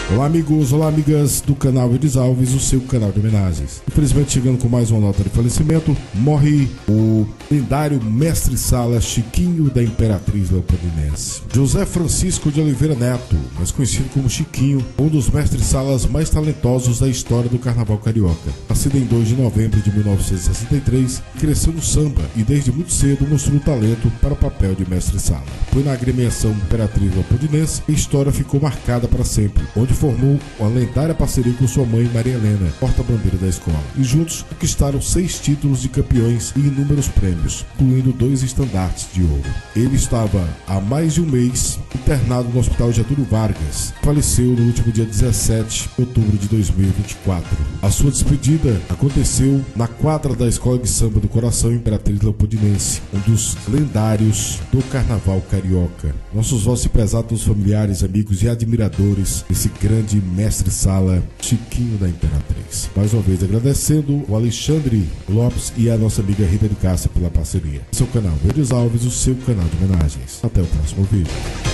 Olá amigos, olá amigas do canal Verdes Alves, o seu canal de homenagens. Infelizmente, chegando com mais uma nota de falecimento, morre o lendário mestre-sala Chiquinho da Imperatriz Leopoldinense. José Francisco de Oliveira Neto, mais conhecido como Chiquinho, um dos mestres-salas mais talentosos da história do Carnaval Carioca. Nascido em 2 de novembro de 1963, cresceu no samba e desde muito cedo mostrou talento para o papel de mestre-sala. Foi na agremiação Imperatriz Leopoldinense que a história ficou marcada para sempre, onde formou uma lendária parceria com sua mãe Maria Helena, porta-bandeira da escola, e juntos conquistaram 6 títulos de campeões e inúmeros prêmios, incluindo 2 estandartes de ouro. Ele estava há mais de um mês internado no Hospital Getúlio Vargas. Faleceu no último dia 17 de outubro de 2024. A sua despedida aconteceu na quadra da Escola de Samba do Coração Imperatriz Leopoldinense, um dos lendários do Carnaval Carioca. Nossos vossos pesados familiares, amigos e admiradores desse grande mestre-sala Chiquinho da Imperatriz. Mais uma vez agradecendo o Alexandre Lopes e a nossa amiga Rita de Cássia pela parceria. Seu canal Verdes Alves, o seu canal de homenagens. Até o próximo vídeo.